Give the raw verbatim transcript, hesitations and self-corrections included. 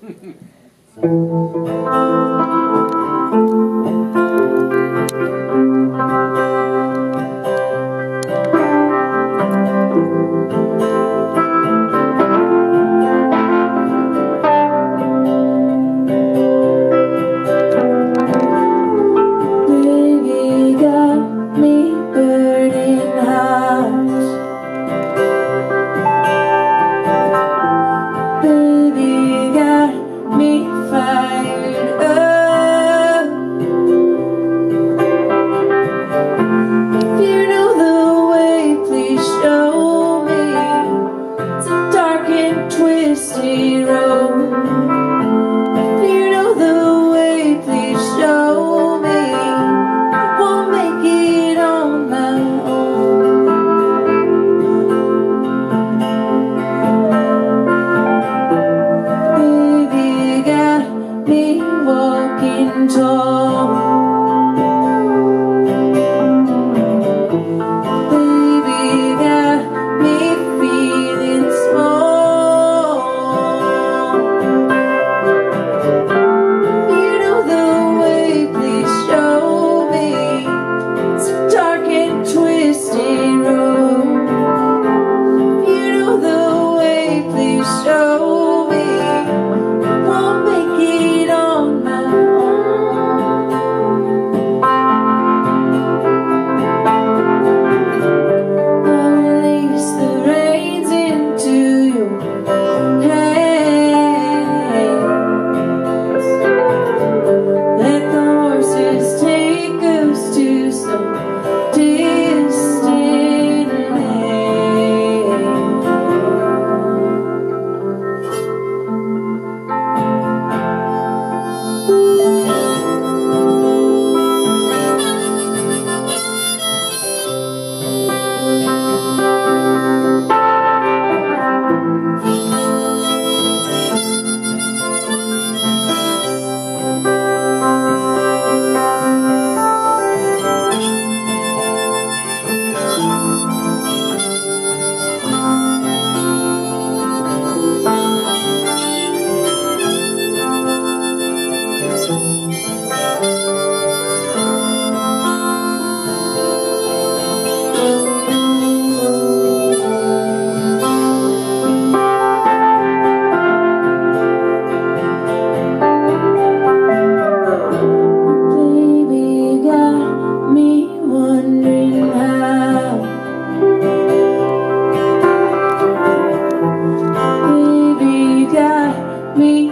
Twisty road. If you know the way, please show me. I won't make it on my own. Baby, you got me walking tall. Baby, you got me feeling small. Show me, I won't make it on my own. I'll release the reins into your hands. Let the horses take us to some distant land. Me